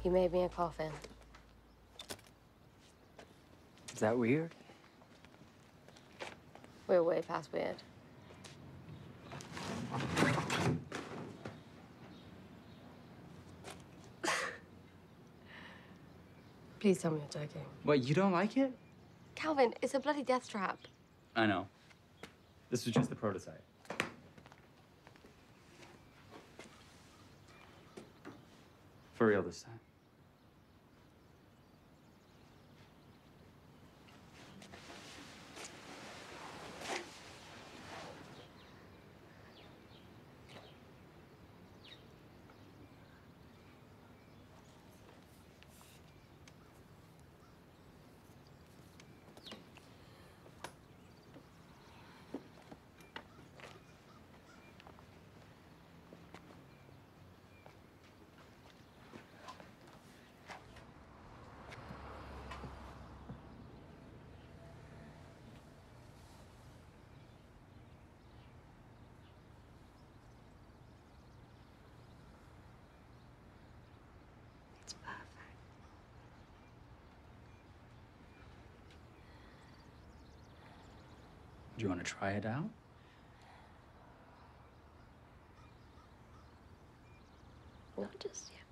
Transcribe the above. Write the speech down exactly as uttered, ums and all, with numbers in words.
He made me a coffin. Is that weird? We're way past weird. Please tell me you're joking. What, you don't like it? Calvin, it's a bloody death trap. I know. This was just the prototype. For real this time. It's perfect. Do you want to try it out? Not just yet.